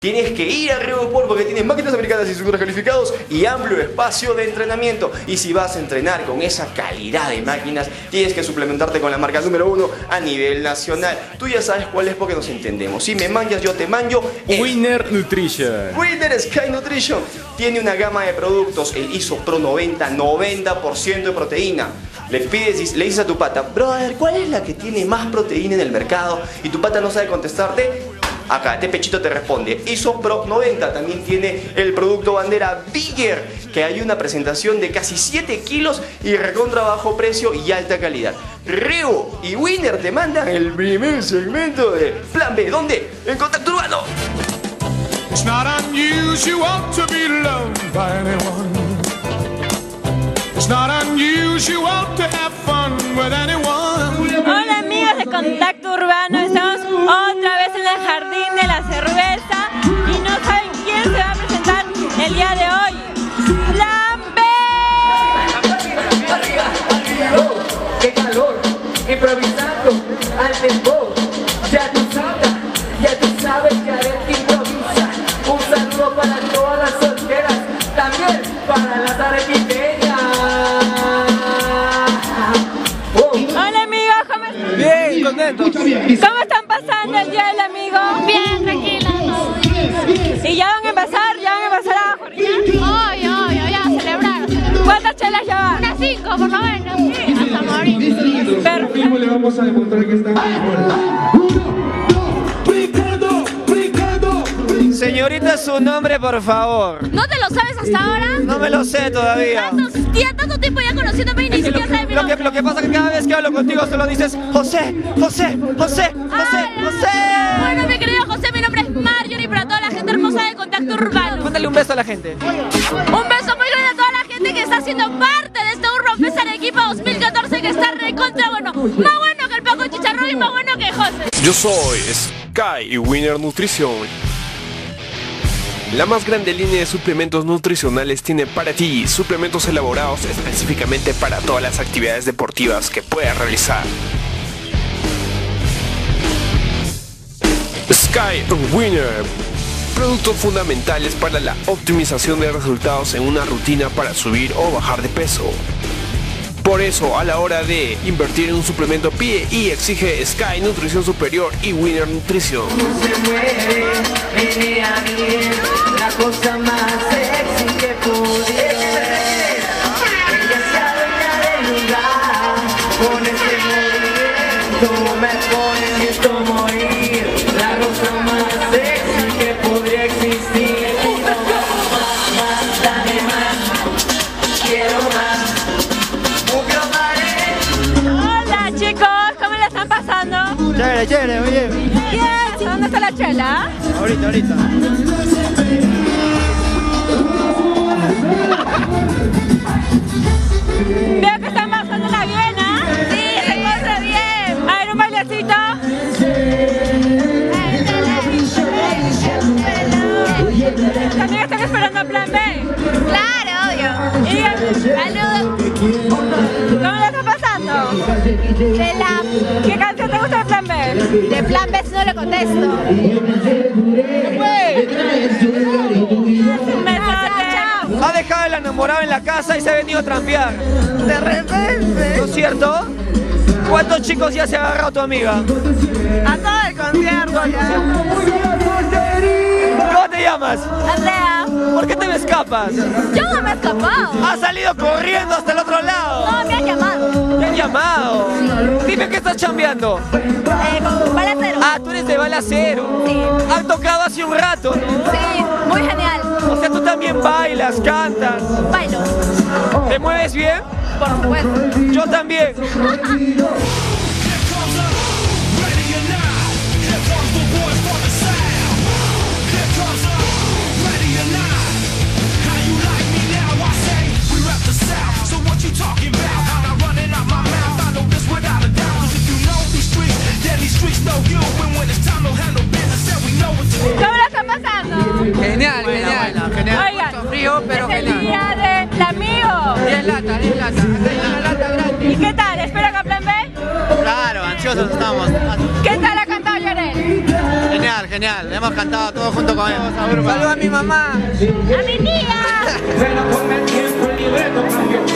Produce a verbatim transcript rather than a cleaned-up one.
tienes que ir a RevoSport porque tienes máquinas americanas, instructores calificados y amplio espacio de entrenamiento. Y si vas a entrenar con esa calidad de máquinas, tienes que suplementarte con la marca número uno a nivel nacional. Tú ya sabes cuál es porque nos entendemos. Si me manjas, yo te manjo. Winner Nutrition. Winner Sky Nutrition tiene una gama de productos. El Isopro noventa, noventa por ciento de proteína. Le pides, le dices a tu pata, brother, ¿cuál es la que tiene más proteína en el mercado? Y tu pata no sabe contestarte. Acá, este pechito te responde. Isopro noventa también tiene el producto bandera Bigger, que hay una presentación de casi siete kilos y recontra bajo precio y alta calidad. Revo y Winner te mandan el primer segmento de Plan B. ¿Dónde? En Contacto Urbano. It's not unusual to be loved by anyone. It's not unusual to have fun with anyone. Hola amigos de Contacto Urbano, estamos otra vez en el Jardín de la Cerveza y no saben quién se va a presentar el día de hoy. ¡Plan B! ¡Oh, qué calor! Improvisando al tempo. Ya tú sabes, ya tú sabes que Arel improvisa. Un saludo para todas las solteras, también para las arequipeñas. Hola amigos, ¿cómo están? Bien, contento. ¿Cómo están pasando el día del amigo? Bien, tranquila. ¿Y ya van a empezar? ¿Ya van a empezar a jorrear? Hoy, hoy, hoy, a celebrar. ¿Cuántas chelas ya van? Unas cinco, por lo menos. Sí, hasta morir. Perfecto. Le vamos a demostrar que está Señorita, su nombre, por favor. ¿No te lo sabes hasta ahora? No me lo sé todavía. Tanto, tía, tanto tiempo ya conociéndome y ni Es que lo, siquiera sabes mi lo que, nombre. lo que pasa es que cada vez que hablo contigo solo dices José, José, José, José, Ay, José. Bueno, mi querido José, mi nombre es Marjorie, para toda la gente hermosa de Contacto Urbano. Mándale un beso a la gente. Un beso muy grande a toda la gente que está siendo parte de este Urban Fest Arequipa dos mil catorce, que está recontra bueno. Más bueno que el Paco Chicharrón y más bueno que José. Yo soy Sky y Winner Nutrición. La más grande línea de suplementos nutricionales tiene para ti suplementos elaborados específicamente para todas las actividades deportivas que puedas realizar. Sky Winner. Productos fundamentales para la optimización de resultados en una rutina para subir o bajar de peso. Por eso, a la hora de invertir en un suplemento, pide y exige Sky Nutrición Superior y Winner Nutrición. Se mueve, menea bien, la cosa más sexy que pudiera. Ella se adueña del lugar, con ese movimiento me pone esto a morir. La cosa más sexy que podría existir. Más, más, dame más, quiero más. Hola chicos, ¿cómo la están pasando? Chévere, chévere, muy bien. Bien, ¿dónde está la chela? Ahorita, ahorita. Veo que están pasándola bien, ¿ah? Sí, se encuentra bien. A ver, un bailecito. También están esperando a Plan B. Claro, obvio. Y Saludos. ¿cómo la está pasando? De la... ¿Qué canción te gusta de Plan B? De Plan B, si no le contesto. Ha dejado el enamorado en la casa y se ha venido a trampear. De repente. ¿No es cierto? ¿Cuántos chicos ya se ha agarrado tu amiga? A todo el concierto ya. ¿Cómo te llamas? Andrea. ¿Por qué te me escapas? Yo no me he escapado. Has salido corriendo hasta el otro lado. No, me han llamado. ¿Te han llamado? Dime qué estás chambeando. Eh, con balacero. Ah, tú eres de Balacero. Sí. Han tocado hace un rato, ¿no? Sí, muy genial. O sea, tú también bailas, cantas. Bailo. ¿Te mueves bien? Por supuesto. Yo también. ¿Cómo la están pasando? Genial, genial, genial. Oigan, Mucho frío, pero es el genial. día del amigo. diez latas, diez latas, una lata grande. ¿Y qué tal? ¿Espera que Plan B? genial, hemos cantado todos junto con él. Saludos a mi mamá. ¡A mi tía! Pero con el tiempo el libreto cambió.